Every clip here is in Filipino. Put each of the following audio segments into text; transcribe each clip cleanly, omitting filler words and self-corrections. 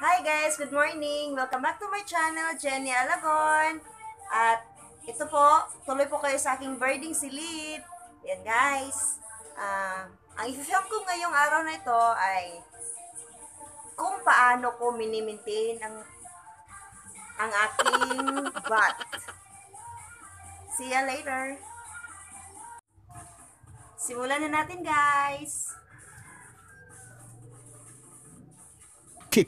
Hi guys! Good morning! Welcome back to my channel, Jenny Alagon. At ito po, tuloy po kayo sa aking birding silid. Yan guys. Ang i-film ko ngayong araw na ito ay kung paano ko mini-maintain ang aking bat. See ya later! Simulan na natin guys! Kick.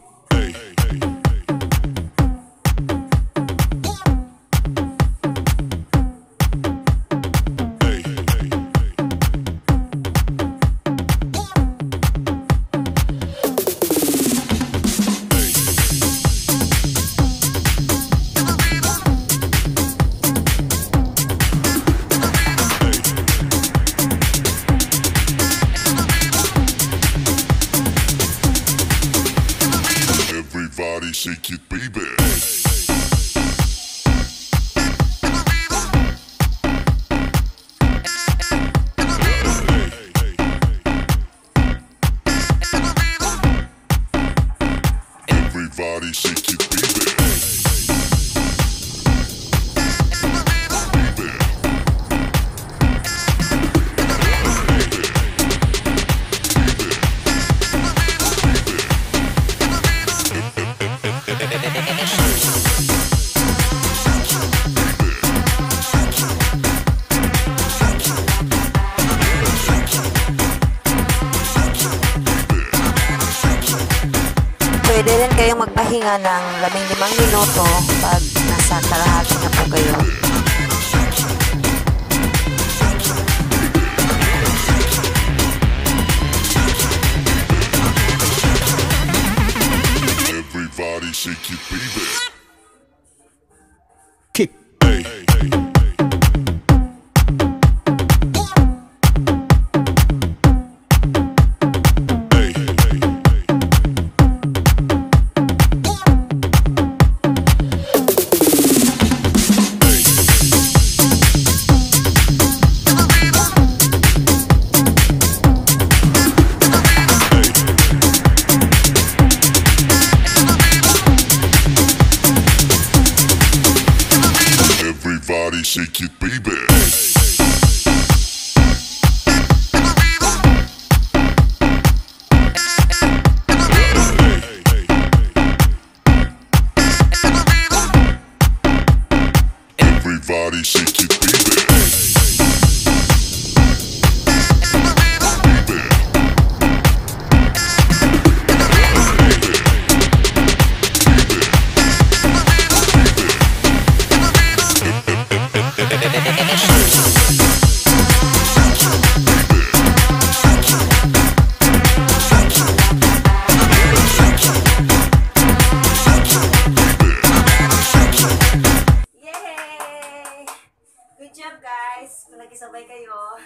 Everybody shake it, baby. Everybody shake it, baby. Pwede rin kayong magpahinga ng 15 minuto pag nasa kalahati na po kayo. Everybody shake it, baby. Kick. Everybody shake it, baby. Everybody shake it, baby. Yay! Good job guys! Kung nagisabay kayo.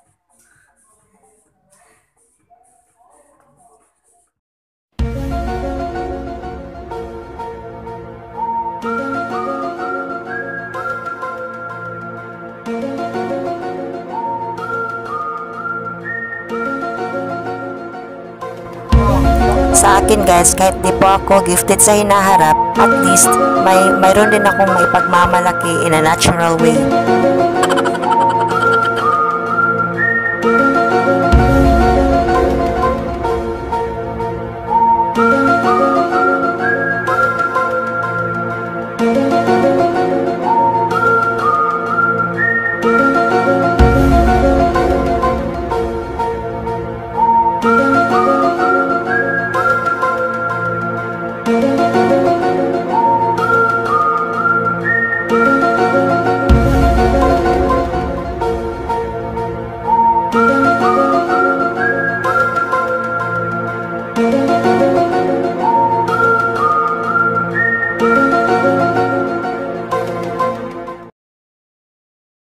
Sa akin guys, kahit di po ako gifted sa hinaharap, at least mayroon din akong maipagmamalaki in a natural way.